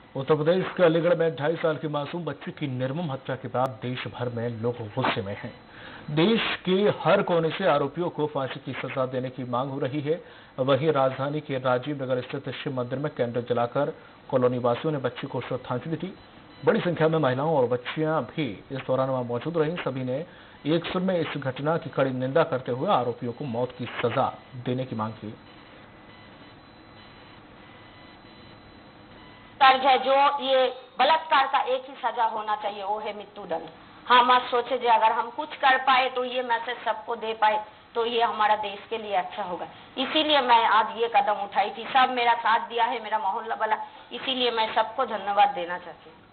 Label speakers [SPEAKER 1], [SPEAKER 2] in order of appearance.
[SPEAKER 1] उत्तर प्रदेश के अलीगढ़ में 2.5 साल की मासूम बच्ची की निर्मम हत्या के बाद देश भर में लोग गुस्से में हैं। देश के हर कोने से आरोपियों को फांसी की सजा देने की मांग हो रही है। वहीं राजधानी के राजीव नगर स्थित शिव मंदिर में कैंडल जलाकर कॉलोनी वासियों ने बच्ची को श्रद्धांजलि दी। बड़ी संख्या में महिलाओं और बच्चियां भी इस दौरान वहां मौजूद रहीं। सभी ने एक सुर में इस घटना की कड़ी निंदा करते हुए आरोपियों को मौत की सजा देने की मांग की।
[SPEAKER 2] तर्ज है जो ये बलात्कार का एक ही सजा होना चाहिए, वो है मृत्युदंड। हाँ, मत सोचे जो अगर हम कुछ कर पाए तो ये मैसेज सबको दे पाए तो ये हमारा देश के लिए अच्छा होगा। इसीलिए मैं आज ये कदम उठाई थी। सब मेरा साथ दिया है, मेरा मोहल्ला वाला, इसीलिए मैं सबको धन्यवाद देना चाहती हूँ।